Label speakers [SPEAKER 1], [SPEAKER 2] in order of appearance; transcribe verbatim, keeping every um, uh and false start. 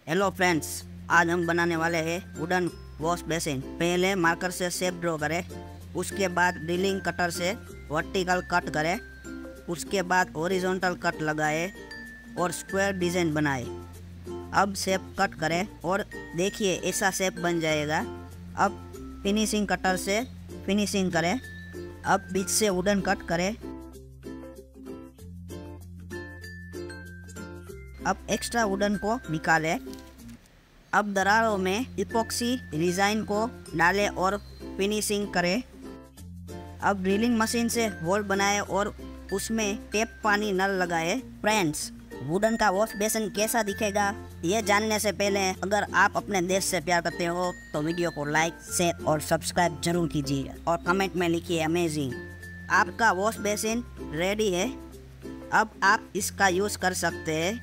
[SPEAKER 1] Hello friends, आज हम बनाने वाले हैं वुडन वॉश बेसिन। पहले मार्कर से शेप ड्रॉ करें, उसके बाद ड्रिलिंग कटर से वर्टिकल कट करें, उसके बाद हॉरिजॉन्टल कट लगाए और स्क्वायर डिज़ाइन बनाए। अब शेप कट करें और देखिए ऐसा शेप बन जाएगा। अब फिनिशिंग कटर से फिनिशिंग करें। अब बीच से वुडन कट करें। अब एक्स्ट्रा वुडन को निकालें। अब दरारों में इपॉक्सी डिजाइन को डालें और फिनिशिंग करें। अब ड्रिलिंग मशीन से होल बनाए और उसमें टेप पानी नल लगाए। फ्रेंड्स, वुडन का वॉश बेसिन कैसा दिखेगा ये जानने से पहले अगर आप अपने देश से प्यार करते हो तो वीडियो को लाइक, शेयर और सब्सक्राइब जरूर कीजिए और कमेंट में लिखिए अमेजिंग। आपका वॉश बेसिन रेडी है। अब आप इसका यूज़ कर सकते हैं।